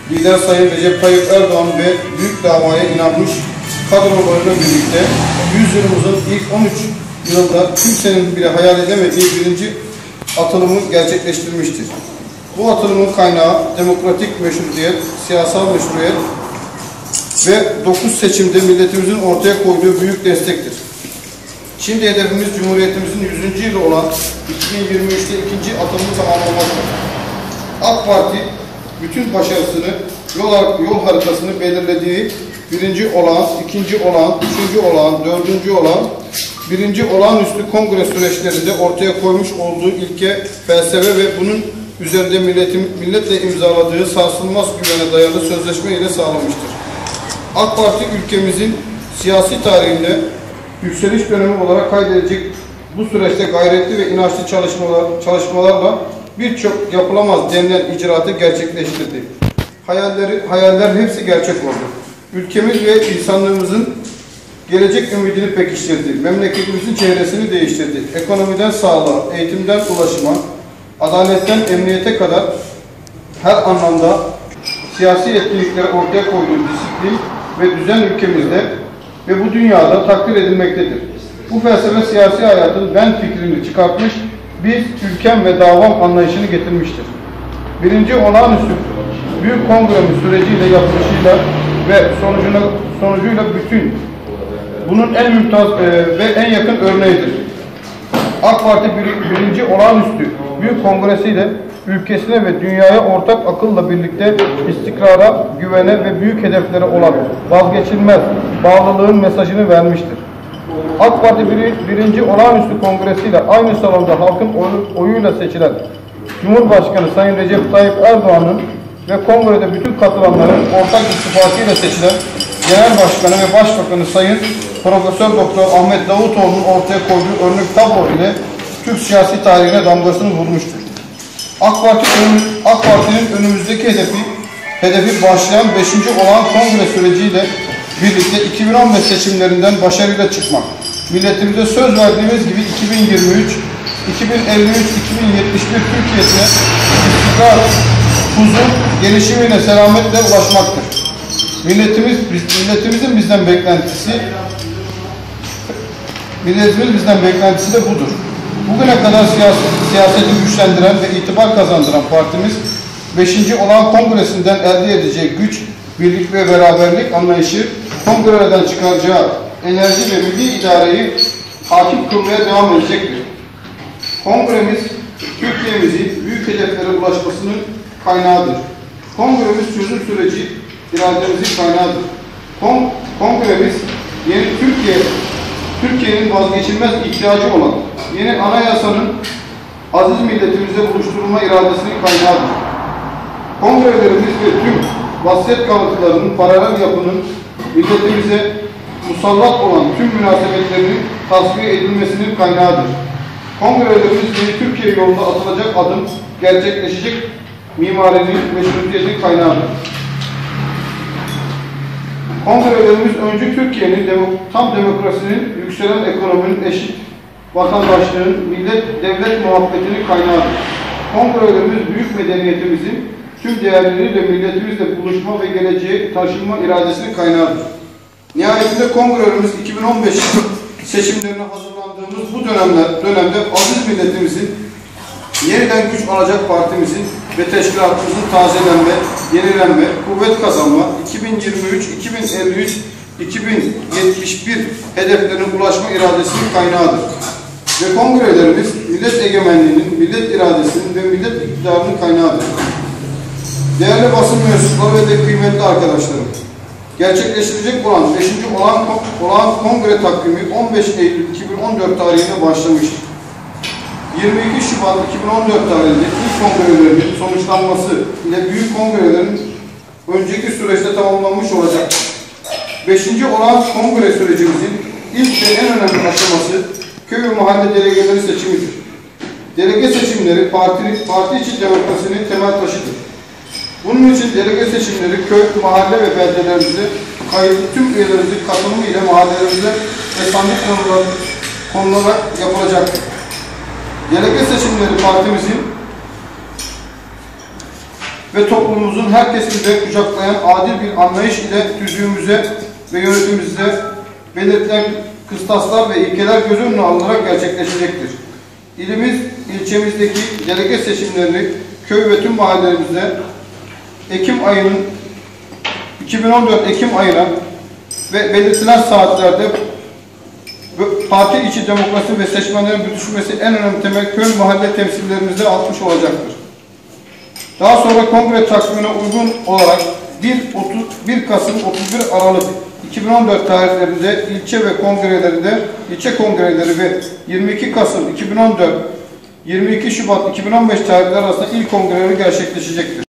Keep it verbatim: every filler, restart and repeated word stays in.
lider Sayın Recep Tayyip Erdoğan ve büyük davaya inanmış kadrolarıyla birlikte yüzyılımızın ilk on üç yılında kimsenin bile hayal edemediği birinci atılımı gerçekleştirmiştir. Bu atılımın kaynağı demokratik meşrutiyet, siyasal meşruiyet ve dokuz seçimde milletimizin ortaya koyduğu büyük destektir. Şimdi hedefimiz Cumhuriyetimizin yüzüncü yılı olan iki bin yirmi üçte ikinci atılımı tamamlamaktır. AK Parti bütün başarısını, yol, yol haritasını belirlediği birinci olağan, ikinci olağan, üçüncü olağan, dördüncü olağan, birinci olağanüstü kongre süreçlerinde ortaya koymuş olduğu ilke, felsefe ve bunun üzerinde milletin, milletle imzaladığı sarsılmaz güvene dayalı sözleşme ile sağlamıştır. AK Parti ülkemizin siyasi tarihinde yükseliş dönemi olarak kaydedilecek bu süreçte gayretli ve inançlı çalışmalar, çalışmalarla birçok yapılamaz denilen icraatı gerçekleştirdi. Hayalleri, hayaller hepsi gerçek oldu. Ülkemiz ve insanlığımızın gelecek ümidini pekiştirdi. Memleketimizin çehresini değiştirdi. Ekonomiden sağlığa, eğitimden ulaşıma, adaletten emniyete kadar her anlamda siyasi etkinlikleri ortaya koyduğu disiplin ve düzen ülkemizde ve bu dünyada takdir edilmektedir. Bu felsefe siyasi hayatın ben fikrini çıkartmış, biz ülkem ve davam anlayışını getirmiştir. Birinci olağanüstü büyük kongremiz süreciyle yapılışıyla ve sonucuna, sonucuyla bütün bunun en mümtaz e, ve en yakın örneğidir. AK Parti bir, birinci olağanüstü büyük kongresiyle ülkesine ve dünyaya ortak akılla birlikte istikrara, güvene ve büyük hedeflere olan vazgeçilmez bağlılığın mesajını vermiştir. AK Parti bir, birinci olağanüstü kongresiyle aynı salonda halkın oyu, oyuyla seçilen Cumhurbaşkanı Sayın Recep Tayyip Erdoğan'ın ve kongrede bütün katılanların ortak ittifakıyla seçilen Genel Başkanı ve Başbakanı Sayın Profesör Doktor Ahmet Davutoğlu'nun ortaya koyduğu örnek tablo ile Türk siyasi tarihine damgasını vurmuştur. AK Parti AK Parti'nin önümüzdeki hedefi hedefi başlayan beşinci olağan kongre süreciyle birlikte iki bin on beş seçimlerinden başarıyla çıkmak. Milletimize söz verdiğimiz gibi iki bin yirmi üç, iki bin elli üç, iki bin yetmiş bir Türkiye'sine istikrar, huzur, gelişimiyle selametle ulaşmaktır. Milletimiz, milletimizin bizden beklentisi milletimiz bizden beklentisi de budur. Bugüne kadar siyaset, siyaseti güçlendiren ve itibar kazandıran partimiz beşinci olağan kongresinden elde edeceği güç, birlik ve beraberlik anlayışı kongreden çıkaracağı enerji ve milli idareyi hakim kılmaya devam edecektir. Kongremiz Türkiye'mizin büyük hedeflere ulaşmasının kaynağıdır. Kongremiz çözüm süreci irademizin kaynağıdır. Kon kongremiz yeni Türkiye Türkiye'nin vazgeçilmez ihtiyacı olan yeni anayasanın aziz milletimizle buluşturulma iradesinin kaynağıdır. Kongrelerimiz ve tüm vasiyet kalıntılarının paralel yapının milletimize musallat olan tüm münasebetlerinin tasfiye edilmesinin kaynağıdır. Kongrelerimiz yeni Türkiye yolunda atılacak adım, gerçekleşecek mimarinin meşrutiyetin kaynağıdır. Kongrelerimiz öncü Türkiye'nin demo, tam demokrasinin, yükselen ekonominin, eşit vatandaşlığın, millet devlet muhabbetinin kaynağıdır. Kongrelerimiz büyük medeniyetimizin tüm değerleriyle milletimizle buluşma ve geleceğe taşınma iradesinin kaynağıdır. Nihayetinde kongrelerimiz iki bin on beş seçimlerine hazırlandığımız bu dönemler, dönemde aziz milletimizin yeniden güç alacak partimizin ve teşkilatımızın tazelenme, yenilenme, kuvvet kazanma, iki bin yirmi üç, iki bin elli üç, iki bin yetmiş bir hedeflerine ulaşma iradesinin kaynağıdır. Ve kongrelerimiz millet egemenliğinin, millet iradesinin ve millet iktidarının kaynağıdır. Değerli basın mensupları ve de kıymetli arkadaşlarım, gerçekleştirecek olan beşinci olağan, olağan kongre takvimi on beş Eylül iki bin on dört tarihinde başlamıştır. yirmi iki Şubat iki bin on dört tarihinde ilk kongrelerin sonuçlanması ile büyük kongrelerin önceki süreçte tamamlanmış olacaktır. beşinci olağan kongre sürecimizin ilk ve en önemli aşaması köy ve mahalle delegeleri seçimidir. Delege seçimleri parti, parti içi demokrasinin temel taşıdır. Bunun için delege seçimleri köy, mahalle ve beldelerimize kayıtlı tüm üyelerimizin katılımı ile mahallelerimize ve sandık konuları, konularak yapılacaktır. Delege seçimleri partimizin ve toplumumuzun her kesiminde kucaklayan adil bir anlayış ile tüzüğümüze ve yönetimimize belirtilen kıstaslar ve ilkeler göz önüne alınarak gerçekleşecektir. İlimiz, ilçemizdeki delege seçimlerini köy ve tüm mahallelerimizde Ekim ayının iki bin on dört Ekim ayına ve belirtilen saatlerde parti içi demokrasi ve seçmenlerin bütünleşmesi en önemli temel köy mahalle temsillerimizde atmış olacaktır. Daha sonra kongre takvimine uygun olarak bir Kasım otuz bir Aralık iki bin on dört tarihlerinde ilçe ve kongrelerinde ilçe kongreleri ve yirmi iki Kasım iki bin on dört yirmi iki Şubat iki bin on beş tarihleri arasında ilk kongreleri gerçekleşecektir.